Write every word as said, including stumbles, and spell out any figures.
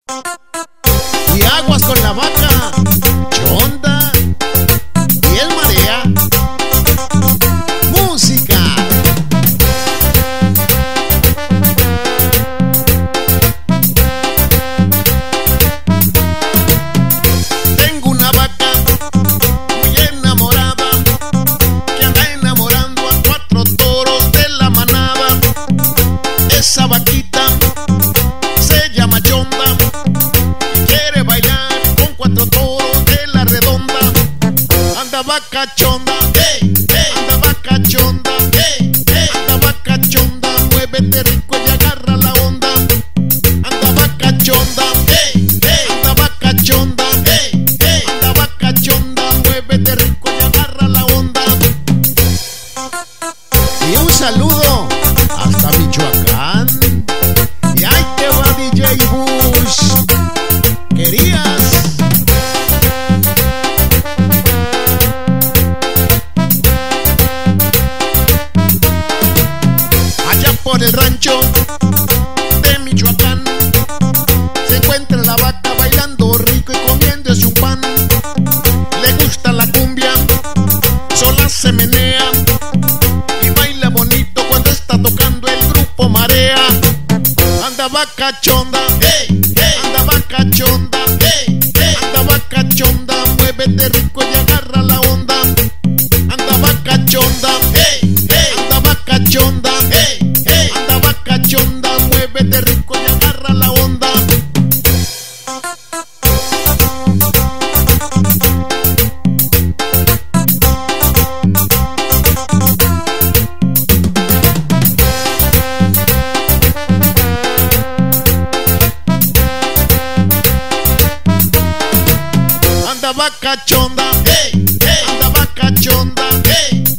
Y aguas con la vaca chonda y el marea. Música. Tengo una vaca muy enamorada que anda enamorando a cuatro toros de la manada. Esa vaquita se llama Chonda y quiere bailar con cuatro toros de la redonda. Anda vaca chonda, hey, hey. Anda vaca chonda, hey, hey. Anda vaca chonda, muévete rico y agarra la onda. Anda vaca chonda, hey, hey. Anda vaca chonda, hey, hey. Anda vaca chonda, muévete rico y agarra la onda. Y un saludo hasta Michoacán. Y ahí te va D J Bush. ¿Querías? Allá por el rancho de Michoacán se encuentra la vaca bailando rico y comiéndose un pan. Le gusta la cumbia, sola se menea y baila bonito cuando está tocando el grupo Marea. Anda vaca chonda, hey, hey. Anda vaca chonda, hey, hey. Anda vaca chonda, muévete rico y agarra la onda. Anda vaca chonda, hey, hey. Anda vaca chonda, hey, hey. Anda vaca chonda, muévete rico y agarra la onda. Anda vaca chonda, hey, hey. Anda vaca chonda, hey.